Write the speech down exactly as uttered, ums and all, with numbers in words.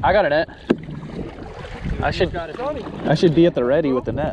I got a net. I should I should be at the ready with the net.